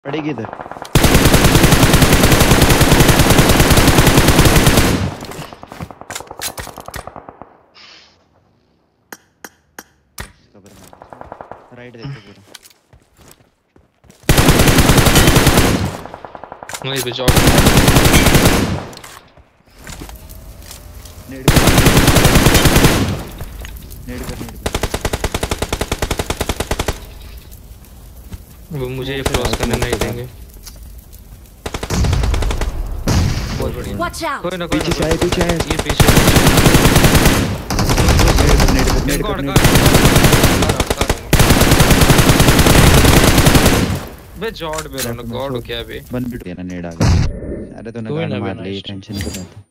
पड़ेगी इधर। कवर में राइट देखो पूरा। नहीं बचाओ। नेड कर वो मुझे ये क्रॉस करने नहीं देंगे। बहुत बढ़िया। कोई ना पीछे से आए ये पीछे नेड कर बे जॉर्ड बे रौनक गॉड क्या बे बन बिट ना नेड आ गया। अरे तो ना मार ली टेंशन को था।